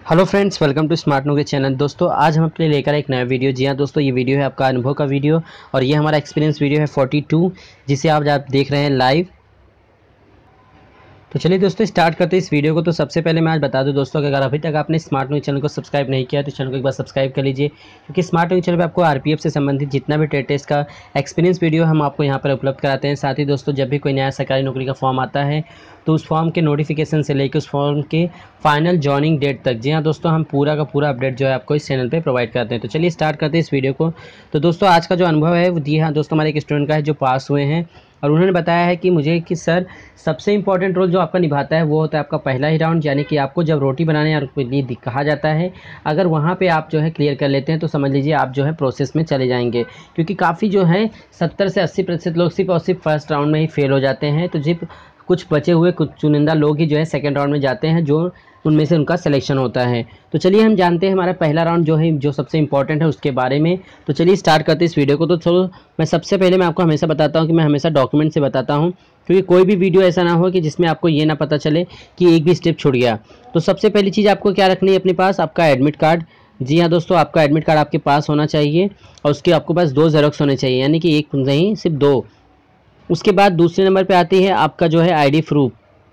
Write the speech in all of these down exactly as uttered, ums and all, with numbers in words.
Hello friends, welcome to smart know के channel. दोस्तों आज हम अपने लेकर एक नया वीडियो। जी हाँ दोस्तों, ये वीडियो है आपका अनुभव का वीडियो और ये हमारा एक्सपीरियंस वीडियो है फोर्टी टू, जिसे आप आप देख रहे हैं लाइव। तो चलिए दोस्तों स्टार्ट करते हैं इस वीडियो को। तो सबसे पहले मैं आज बता दूं दोस्तों कि अगर अभी तक आपने स्मार्ट न्यूज़ चैनल को सब्सक्राइब नहीं किया तो चैनल को एक बार सब्सक्राइब कर लीजिए, क्योंकि स्मार्ट न्यूज़ चैनल पे आपको आरपीएफ से संबंधित जितना भी टेट टेस्ट का एक्सपीरियंस वीडियो हम आपको यहाँ पर उपलब्ध कराते हैं। साथ ही दोस्तों जब भी कोई नया सरकारी नौकरी का फॉर्म आता है तो उस फॉर्म के नोटिफिकेशन से लेकर उस फॉर्म के फाइनल जॉइनिंग डेट तक, जी हाँ दोस्तों, हम पूरा का पूरा अपडेट जो है आपको इस चैनल पे प्रोवाइड करते हैं। तो चलिए स्टार्ट करते हैं इस वीडियो को। तो दोस्तों आज का जो अनुभव है वो जी हाँ दोस्तों हमारे एक स्टूडेंट का है जो पास हुए हैं, और उन्होंने बताया है कि मुझे कि सर सबसे इम्पॉर्टेंट रोल जो आपका निभाता है वो होता है आपका पहला ही राउंड, यानी कि आपको जब रोटी बनाने और के लिए कहा जाता है, अगर वहाँ पे आप जो है क्लियर कर लेते हैं तो समझ लीजिए आप जो है प्रोसेस में चले जाएंगे। क्योंकि काफ़ी जो है सत्तर से अस्सी प्रतिशत लोग सिर्फ और सिर्फ फर्स्ट राउंड में ही फेल हो जाते हैं। तो सिर्फ कुछ बचे हुए कुछ चुनिंदा लोग ही जो है सेकेंड राउंड में जाते हैं, जो उनमें से उनका सिलेक्शन होता है। तो चलिए हम जानते हैं हमारा पहला राउंड जो है जो सबसे इंपॉर्टेंट है उसके बारे में। तो चलिए स्टार्ट करते हैं इस वीडियो को। तो चलो मैं सबसे पहले मैं आपको हमेशा बताता हूँ कि मैं हमेशा डॉक्यूमेंट से बताता हूँ, क्योंकि कोई भी वीडियो ऐसा ना हो कि जिसमें आपको ये ना पता चले कि एक भी स्टेप छूट गया। तो सबसे पहली चीज़ आपको क्या रखनी है अपने पास, आपका एडमिट कार्ड। जी हाँ दोस्तों, आपका एडमिट कार्ड आपके पास होना चाहिए और उसके आपके पास दो जेरोक्स होने चाहिए, यानी कि एक नहीं सिर्फ दो। उसके बाद दूसरे नंबर पे आती है आपका जो है आईडी प्रूफ।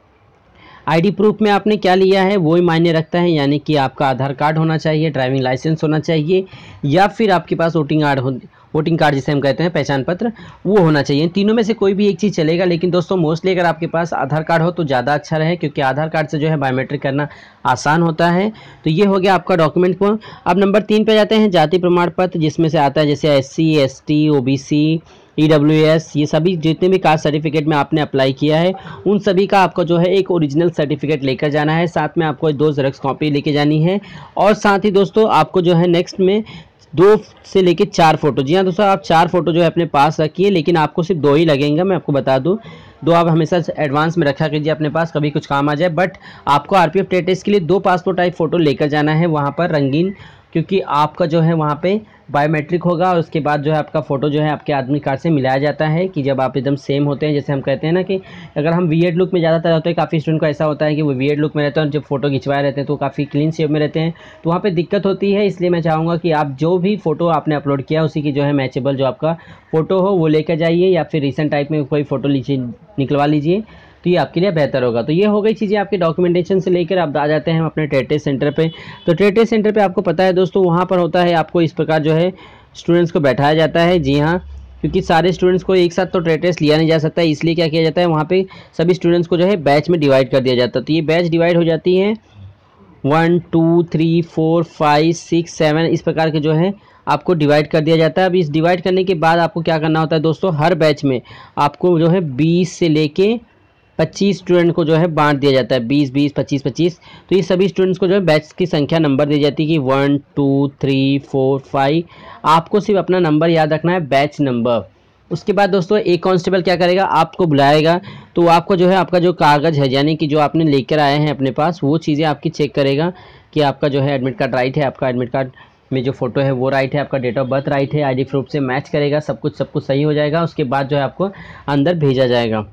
आईडी प्रूफ में आपने क्या लिया है वो ही मायने रखता है, यानी कि आपका आधार कार्ड होना चाहिए, ड्राइविंग लाइसेंस होना चाहिए, या फिर आपके पास वोटिंग कार्ड हो वोटिंग कार्ड जिसे हम कहते हैं पहचान पत्र, वो होना चाहिए। तीनों में से कोई भी एक चीज़ चलेगा, लेकिन दोस्तों मोस्टली अगर आपके पास आधार कार्ड हो तो ज़्यादा अच्छा रहे, क्योंकि आधार कार्ड से जो है बायोमेट्रिक करना आसान होता है। तो ये हो गया आपका डॉक्यूमेंट को। अब नंबर तीन पे जाते हैं जाति प्रमाण पत्र, जिसमें से आता है जैसे S C S T O B C E W S, ये सभी जितने भी कास्ट सर्टिफिकेट में आपने अप्लाई किया है उन सभी का आपको जो है एक ओरिजिनल सर्टिफिकेट लेकर जाना है। साथ में आपको दो जेरॉक्स कॉपी लेके जानी है, और साथ ही दोस्तों आपको जो है नेक्स्ट में दो से लेके चार फोटो। जी हाँ दोस्तों, आप चार फोटो जो है अपने पास रखिए, लेकिन आपको सिर्फ दो ही लगेंगे, मैं आपको बता दूं। दो आप हमेशा एडवांस में रखा कीजिए अपने पास, कभी कुछ काम आ जाए। बट आपको आरपीएफ टेट टेस्ट के लिए दो पासपोर्ट टाइप फोटो लेकर जाना है वहाँ पर रंगीन, क्योंकि आपका जो है वहाँ पे बायोमेट्रिक होगा, और उसके बाद जो है आपका फ़ोटो जो है आपके आदमी कार्ड से मिलाया जाता है कि जब आप एकदम सेम होते हैं। जैसे हम कहते हैं ना कि अगर हम वियर्ड लुक में ज़्यादातर होते हैं, काफ़ी स्टूडेंट को ऐसा होता है कि वो वियर्ड लुक में रहते हैं और जब फोटो खिंचवाए रहते हैं तो काफ़ी क्लीन शेप में रहते हैं, तो वहाँ पे दिक्कत होती है। इसलिए मैं चाहूँगा कि आप जो भी फ़ोटो आपने अपलोड किया उसी की जो है मैचेबल जो आपका फ़ोटो हो वो लेकर जाइए, या फिर रिसेंट टाइप में कोई फ़ोटो लीजिए निकलवा लीजिए, तो ये आपके लिए बेहतर होगा। तो ये हो गई चीज़ें आपके डॉक्यूमेंटेशन से लेकर अब आ जाते हैं हम अपने टेट टेस्ट सेंटर पे। तो टेट टेस्ट सेंटर पे आपको पता है दोस्तों वहाँ पर होता है आपको इस प्रकार जो है स्टूडेंट्स को बैठाया जाता है। जी हाँ, क्योंकि सारे स्टूडेंट्स को एक साथ तो टेट टेस्ट लिया नहीं जा सकता, इसलिए क्या किया जाता है वहाँ पे सभी स्टूडेंट्स को जो है बैच में डिवाइड कर दिया जाता है। तो ये बैच डिवाइड हो जाती है one two three four five six seven, इस प्रकार के जो है आपको डिवाइड कर दिया जाता है। अब इस डिवाइड करने के बाद आपको क्या करना होता है दोस्तों, हर बैच में आपको जो है बीस से लेके पच्चीस स्टूडेंट को जो है बांट दिया जाता है, बीस बीस पच्चीस पच्चीस। तो ये सभी स्टूडेंट्स को जो है बैच की संख्या नंबर दी जाती है कि one two three four five. आपको सिर्फ अपना नंबर याद रखना है, बैच नंबर। उसके बाद दोस्तों एक कांस्टेबल क्या करेगा, आपको बुलाएगा, तो आपको जो है आपका जो कागज़ है यानी कि जो आपने लेकर आए हैं अपने पास वो चीज़ें आपकी चेक करेगा कि आपका जो है एडमिट कार्ड राइट है, आपका एडमिट कार्ड में जो फोटो है वो राइट है, आपका डेट ऑफ बर्थ राइट है, आईडी प्रूफ से मैच करेगा, सब कुछ सब कुछ सही हो जाएगा। उसके बाद जो है आपको अंदर भेजा जाएगा।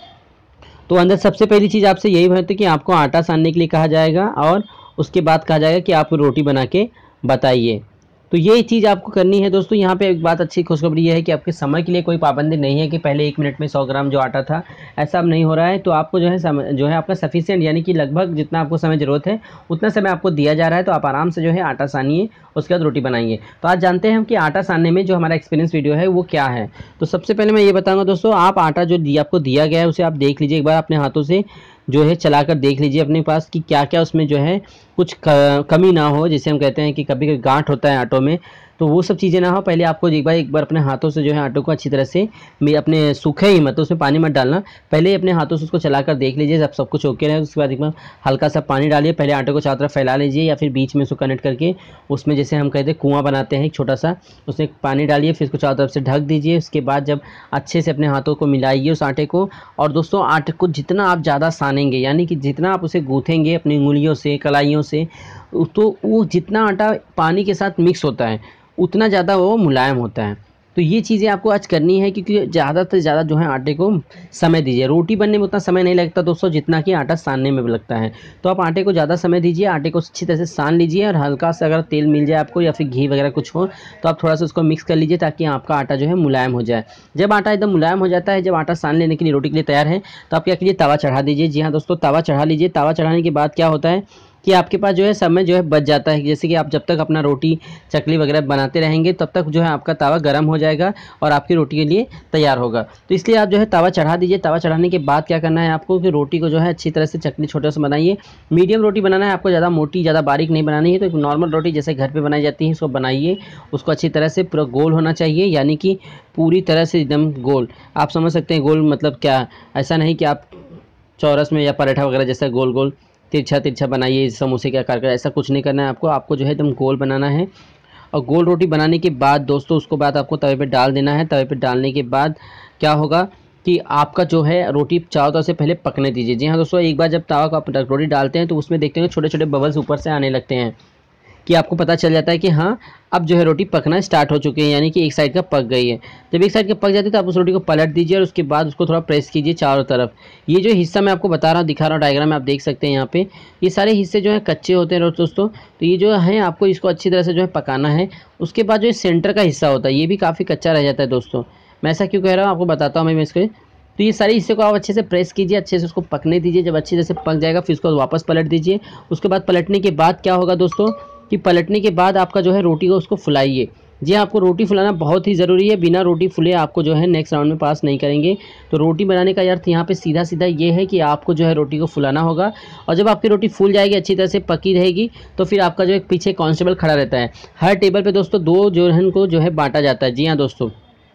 तो अंदर सबसे पहली चीज़ आपसे यही होती है कि आपको आटा सानने के लिए कहा जाएगा, और उसके बाद कहा जाएगा कि आप रोटी बना के बताइए। तो ये चीज़ आपको करनी है दोस्तों। यहाँ पे एक बात अच्छी खुशखबरी ये है कि आपके समय के लिए कोई पाबंदी नहीं है कि पहले एक मिनट में सौ ग्राम जो आटा था ऐसा अब नहीं हो रहा है। तो आपको जो है समय जो है आपका सफिशिएंट, यानी कि लगभग जितना आपको समय ज़रूरत है उतना समय आपको दिया जा रहा है, तो आप आराम से जो है आटा सानिए, उसके बाद रोटी बनाइए। तो आज जानते हैं हम कि आटा सानने में जो हमारा एक्सपीरियंस वीडियो है वो क्या है। तो सबसे पहले मैं ये बताऊँगा दोस्तों, आप आटा जो दिया आपको दिया गया है उसे आप देख लीजिए एक बार, अपने हाथों से जो है चलाकर देख लीजिए अपने पास कि क्या क्या उसमें जो है कुछ कमी ना हो। जैसे हम कहते हैं कि कभी कभी गांठ होता है आटों में, तो वो सब चीज़ें ना हो। पहले आपको एक बार एक बार अपने हाथों से जो है आटो को अच्छी तरह से, अपने सूखे ही मत, उसमें पानी मत डालना, पहले अपने हाथों से उसको चलाकर देख लीजिए। जब सब कुछ ओके रहे उसके बाद एक बार हल्का सा पानी डालिए, पहले आटे को चारों तरफ फैला लीजिए, या फिर बीच में उसको कनेक्ट करके उसमें जैसे हम कहते हैं कुआं बनाते हैं एक छोटा सा, उसमें पानी डालिए, फिर उसको चारों तरफ से ढक दीजिए। उसके बाद जब अच्छे से अपने हाथों को मिलाइए उस आटे को, और दोस्तों आटे को जितना आप ज़्यादा सानेंगे, यानी कि जितना आप उसे गूँथेंगे अपनी उंगलियों से कलाइयों से, तो वो जितना आटा पानी के साथ मिक्स होता है उतना ज़्यादा वो मुलायम होता है। तो ये चीज़ें आपको आज करनी है, क्योंकि ज़्यादा से ज़्यादा जो है आटे को समय दीजिए। रोटी बनने में उतना समय नहीं लगता दोस्तों जितना कि आटा सानने में लगता है। तो आप आटे को ज़्यादा समय दीजिए, आटे को अच्छी तरह से सान लीजिए और हल्का सा अगर तेल मिल जाए आपको या फिर घी वगैरह कुछ हो तो आप थोड़ा सा उसको मिक्स कर लीजिए ताकि आपका आटा जो है मुलायम हो जाए। जब आटा एकदम मुलायम हो जाता है, जब आटा सान लेने के लिए रोटी के लिए तैयार है, तो आप क्या कीजिए, तवा चढ़ा दीजिए। जी हाँ दोस्तों, तवा चढ़ा लीजिए। तवा चढ़ाने के बाद क्या होता है कि आपके पास जो है समय जो है बच जाता है। जैसे कि आप जब तक अपना रोटी चकली वगैरह बनाते रहेंगे तब तक जो है आपका तवा गर्म हो जाएगा और आपकी रोटी के लिए तैयार होगा। तो इसलिए आप जो है तवा चढ़ा दीजिए। तवा चढ़ाने के बाद क्या करना है आपको कि रोटी को जो है अच्छी तरह से चकली छोटे से बनाइए। मीडियम रोटी बनाना है आपको, ज़्यादा मोटी ज़्यादा बारीक नहीं बनानी है। तो एक नॉर्मल रोटी जैसे घर पर बनाई जाती है उसको बनाइए। उसको अच्छी तरह से पूरा गोल होना चाहिए, यानी कि पूरी तरह से एकदम गोल। आप समझ सकते हैं गोल मतलब क्या, ऐसा नहीं कि आप चौरस में या पराठा वगैरह जैसा गोल गोल तिरछा तिरछा बनाइए समोसे के आकार का, ऐसा कुछ नहीं करना है आपको। आपको जो है एकदम गोल बनाना है। और गोल रोटी बनाने के बाद दोस्तों उसको बाद आपको तवे पे डाल देना है। तवे पे डालने के बाद क्या होगा कि आपका जो है रोटी चारों तरफ से पहले पकने दीजिए। जी हाँ दोस्तों, एक बार जब तवा को आप रोटी डालते हैं तो उसमें देखते हैं छोटे छोटे बबल्स ऊपर से आने लगते हैं, कि आपको पता चल जाता है कि हाँ अब जो है रोटी पकना स्टार्ट हो चुकी है, यानी कि एक साइड का पक गई है। जब एक साइड का पक जाती है तो आप उस रोटी को पलट दीजिए और उसके बाद उसको थोड़ा प्रेस कीजिए चारों तरफ। ये जो हिस्सा मैं आपको बता रहा हूँ, दिखा रहा हूँ डायग्राम में, आप देख सकते हैं यहाँ पे ये सारे हिस्से जो है कच्चे होते हैं दोस्तों। तो ये जो है आपको इसको अच्छी तरह से जो है पकाना है। उसके बाद जो सेंटर का हिस्सा होता है ये भी काफ़ी कच्चा रह जाता है दोस्तों। मैं ऐसा क्यों कह रहा हूँ आपको बताता हूँ मैं इसको। तो ये सारे हिस्से को आप अच्छे से प्रेस कीजिए, अच्छे से उसको पकने दीजिए। जब अच्छी तरह से पक जाएगा फिर उसको वापस पलट दीजिए। उसके बाद पलटने के बाद क्या होगा दोस्तों कि पलटने के बाद आपका जो है रोटी को उसको फुलाइए। जी हाँ, आपको रोटी फुलाना बहुत ही ज़रूरी है। बिना रोटी फुले आपको जो है नेक्स्ट राउंड में पास नहीं करेंगे। तो रोटी बनाने का अर्थ यहाँ पे सीधा सीधा ये है कि आपको जो है रोटी को फुलाना होगा। और जब आपकी रोटी फूल जाएगी, अच्छी तरह से पकी रहेगी, तो फिर आपका जो एक पीछे कांस्टेबल खड़ा रहता है। हर टेबल पे दोस्तों दो जोन को जो है बांटा जाता है। जी हाँ दोस्तों,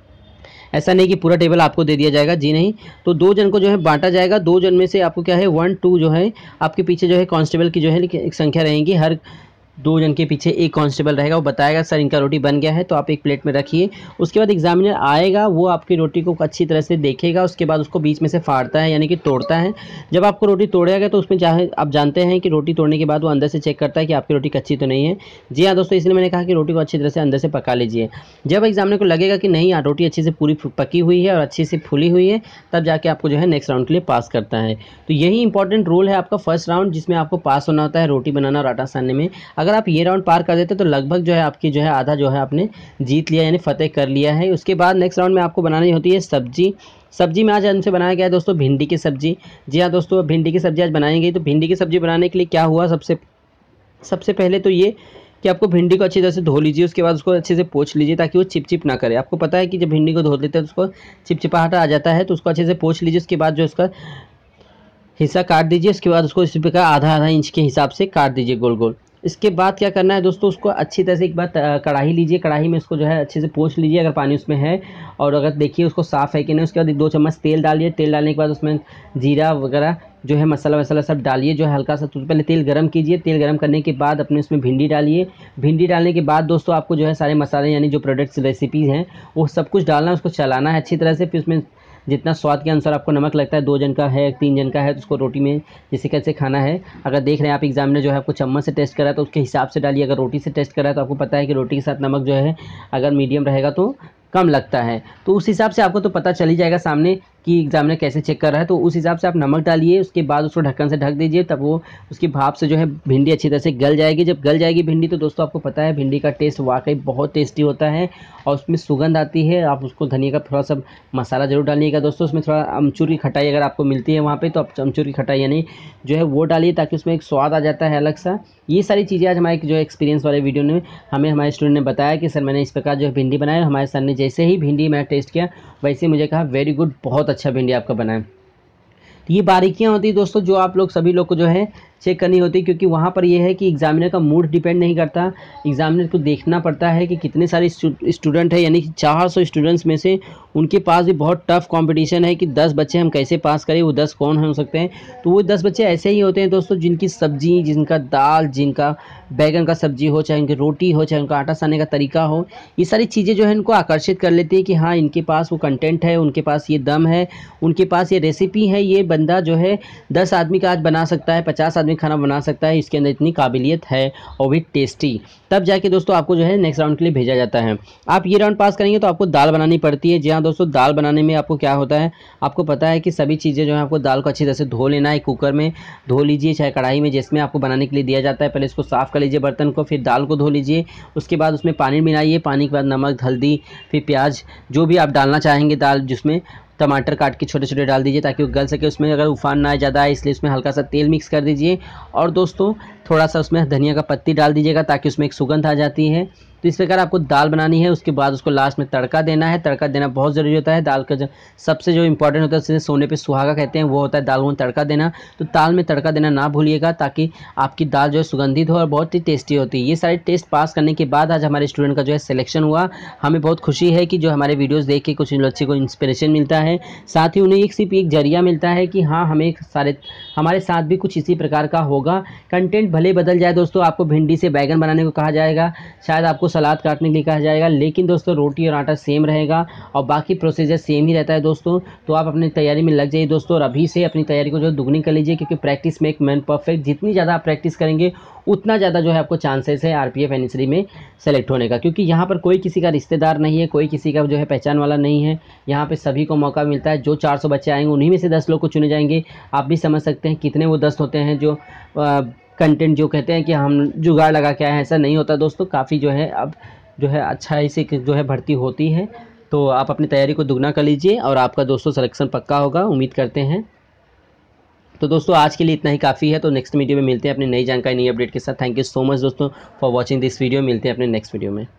ऐसा नहीं कि पूरा टेबल आपको दे दिया जाएगा, जी नहीं। तो दो जन को जो है बांटा जाएगा। दो जन में से आपको क्या है वन टू जो है आपके पीछे जो है कांस्टेबल की जो है एक संख्या रहेंगी। हर दो जन के पीछे एक कांस्टेबल रहेगा, वो बताएगा सर इनका रोटी बन गया है, तो आप एक प्लेट में रखिए। उसके बाद एग्जामिनर आएगा, वो आपकी रोटी को अच्छी तरह से देखेगा। उसके बाद उसको बीच में से फाड़ता है, यानी कि तोड़ता है। जब आपको रोटी तोड़ेगा तो उसमें चाहे आप जानते हैं कि रोटी तोड़ने के बाद वो अंदर से चेक करता है कि आपकी रोटी कच्ची तो नहीं है। जी हाँ दोस्तों, इसलिए मैंने कहा कि रोटी को अच्छी तरह से अंदर से पका लीजिए। जब एग्जामिनर को लगेगा कि नहीं यार रोटी अच्छे से पूरी पकी हुई है और अच्छी से फूली हुई है, तब जाके आपको जो है नेक्स्ट राउंड के लिए पास करता है। तो यही इंपॉर्टेंट रोल है आपका फर्स्ट राउंड, जिसमें आपको पास होना होता है रोटी बनाना और आटा सानने में। अगर आप ये राउंड पार कर देते तो लगभग जो है आपकी जो है आधा जो है आपने जीत लिया, यानी फतेह कर लिया है। उसके बाद नेक्स्ट राउंड में आपको बनानी होती है सब्जी। सब्जी में आज हमसे बनाया गया है दोस्तों भिंडी की सब्जी। जी हाँ दोस्तों, भिंडी की सब्जी आज बनाई गई। तो भिंडी की सब्जी बनाने के लिए क्या हुआ, सबसे सबसे पहले तो ये कि आपको भिंडी को अच्छी तरह से धो लीजिए। उसके बाद उसको अच्छे से पोंछ लीजिए ताकि वो चिपचिप ना करे। आपको पता है कि जब भिंडी को धो लेते हैं तो उसको चिपचिपाहट आ जाता है, तो उसको अच्छे से पोंछ लीजिए। उसके बाद जो उसका हिस्सा काट दीजिए। उसके बाद उसको इसी प्रकार आधा आधा इंच के हिसाब से काट दीजिए गोल गोल। इसके बाद क्या करना है दोस्तों, उसको अच्छी तरह से एक बार कढ़ाई लीजिए। कढ़ाई में उसको जो है अच्छे से पोंछ लीजिए अगर पानी उसमें है, और अगर देखिए उसको साफ़ है कि नहीं। उसके बाद दो चम्मच तेल डालिए। तेल डालने के बाद उसमें जीरा वगैरह जो है मसाला वसाला सब डालिए। जो है हल्का सा तो पहले तेल गरम कीजिए। तेल गरम करने के बाद अपने उसमें भिंडी डालिए। भिंडी डालने के बाद दोस्तों आपको जो है सारे मसाले यानी जो प्रोडक्ट्स रेसिपीज़ हैं वो सब कुछ डालना है। उसको चलाना है अच्छी तरह से। फिर उसमें जितना स्वाद के अनुसार आपको नमक लगता है, दो जन का है तीन जन का है तो उसको रोटी में जैसे कैसे खाना है, अगर देख रहे हैं आप एग्जामिनर जो है आपको चम्मच से टेस्ट करा तो उसके हिसाब से डालिए। अगर रोटी से टेस्ट करा तो आपको पता है कि रोटी के साथ नमक जो है अगर मीडियम रहेगा तो कम लगता है। तो उस हिसाब से आपको तो पता चल ही जाएगा सामने कि एग्जामिनर कैसे चेक कर रहा है। तो उस हिसाब से आप नमक डालिए। उसके बाद उसको ढक्कन से ढक दीजिए, तब वो उसकी भाप से जो है भिंडी अच्छी तरह से गल जाएगी। जब गल जाएगी भिंडी तो दोस्तों आपको पता है भिंडी का टेस्ट वाकई बहुत टेस्टी होता है और उसमें सुगंध आती है। आप उसको धनिया का थोड़ा सा मसाला जरूर डालिएगा दोस्तों। उसमें थोड़ा अमचूर की खटाई अगर आपको मिलती है वहाँ पे तो आप अमचूर की खटाई यानी जो है वो डालिए, ताकि उसमें एक स्वाद आ जाता है अलग सा। ये सारी चीज़ें आज हमारे जो एक्सपीरियंस वाले वीडियो में हमें हमारे स्टूडेंट ने बताया कि सर मैंने इस प्रकार जो है भिंडी बनाया। हमारे सर ने जैसे ही भिंडी मैंने टेस्ट किया वैसे मुझे कहा वेरी गुड, बहुत अच्छा भिंडी आपका बना है। तो ये बारीकियां होती है दोस्तों जो आप लोग सभी लोग को जो है चेक करनी होती है, क्योंकि वहाँ पर ये है कि एग्जामिनर का मूड डिपेंड नहीं करता। एग्जामिनर को देखना पड़ता है कि कितने सारे स्टूडेंट हैं, यानी कि चार सौ स्टूडेंट्स में से उनके पास भी बहुत टफ कंपटीशन है कि दस बच्चे हम कैसे पास करें। वो दस कौन हो सकते हैं, तो वो दस बच्चे ऐसे ही होते हैं दोस्तों जिनकी सब्जी, जिनका दाल, जिनका बैगन का सब्जी हो, चाहे उनकी रोटी हो, चाहे उनका आटा सानने का तरीका हो, ये सारी चीज़ें जो है इनको आकर्षित कर लेती है कि हाँ इनके पास वो कंटेंट है, उनके पास ये दम है, उनके पास ये रेसिपी है। ये बंदा जो है दस आदमी का आज बना सकता है, पचास आदमी आदमी खाना बना सकता है, इसके अंदर इतनी काबिलियत है और भी टेस्टी। तब जाके दोस्तों आपको जो है नेक्स्ट राउंड के लिए भेजा जाता है। आप ये राउंड पास करेंगे तो आपको दाल बनानी पड़ती है। जी हाँ दोस्तों, दाल बनाने में आपको क्या होता है, आपको पता है कि सभी चीज़ें जो है आपको दाल को अच्छी तरह से धो लेना है। कुकर में धो लीजिए, चाहे कढ़ाई में, जिसमें आपको बनाने के लिए दिया जाता है। पहले इसको साफ़ कर लीजिए बर्तन को, फिर दाल को धो लीजिए। उसके बाद उसमें पानी मिलाइए, पानी के बाद नमक, हल्दी, फिर प्याज, जो भी आप डालना चाहेंगे दाल, जिसमें टमाटर काट के छोटे छोटे डाल दीजिए ताकि वो गल सके। उसमें अगर उफान ना आए ज़्यादा है, इसलिए उसमें हल्का सा तेल मिक्स कर दीजिए। और दोस्तों थोड़ा सा उसमें धनिया का पत्ती डाल दीजिएगा ताकि उसमें एक सुगंध आ जाती है। तो इस प्रकार आपको दाल बनानी है। उसके बाद उसको लास्ट में तड़का देना है। तड़का देना बहुत ज़रूरी होता है। दाल का जो सबसे जो इंपॉर्टेंट होता है, जिसे सोने पे सुहागा कहते हैं, वो होता है दाल में तड़का देना। तो दाल में तड़का देना ना भूलिएगा ताकि आपकी दाल जो है सुगंधित हो और बहुत ही टेस्टी होती है। ये सारे टेस्ट पास करने के बाद आज हमारे स्टूडेंट का जो है सिलेक्शन हुआ। हमें बहुत खुशी है कि जो हमारे वीडियोज़ देख के कुछ बच्चे को इंस्पिरेशन मिलता है, साथ ही उन्हें एक सिर्फ एक जरिया मिलता है कि हाँ, हमें सारे हमारे साथ भी कुछ इसी प्रकार का होगा। कंटेंट भले बदल जाए दोस्तों, आपको भिंडी से बैगन बनाने को कहा जाएगा, शायद आपको सलाद काटने के लिए कहा जाएगा, लेकिन दोस्तों रोटी और आटा सेम रहेगा और बाकी प्रोसीजर सेम ही रहता है दोस्तों। तो आप अपनी तैयारी में लग जाइए दोस्तों, और अभी से अपनी तैयारी को जो दुगनी कर लीजिए, क्योंकि प्रैक्टिस मेक मैन परफेक्ट। जितनी ज़्यादा आप प्रैक्टिस करेंगे उतना ज़्यादा जो है आपको चांसेस है आरपीएफ एनएसडी में सेलेक्ट होने का, क्योंकि यहाँ पर कोई किसी का रिश्तेदार नहीं है, कोई किसी का जो है पहचान वाला नहीं है। यहाँ पे सभी को मौका मिलता है। जो चार सौ बच्चे आएंगे उन्हीं में से दस लोग को चुने जाएंगे। आप भी समझ सकते हैं कितने वो दस होते हैं जो कंटेंट जो कहते हैं कि हम जुगाड़ लगा के आए हैं। ऐसा नहीं होता दोस्तों, काफ़ी जो है अब जो है अच्छा से जो है भर्ती होती है। तो आप अपनी तैयारी को दुगना कर लीजिए और आपका दोस्तों सिलेक्शन पक्का होगा, उम्मीद करते हैं। तो दोस्तों आज के लिए इतना ही काफ़ी है। तो नेक्स्ट वीडियो में मिलते हैं अपनी नई जानकारी, नई अपडेट के साथ। थैंक यू सो मच दोस्तों फॉर वॉचिंग दिस वीडियो। मिलते हैं अपने नेक्स्ट वीडियो में।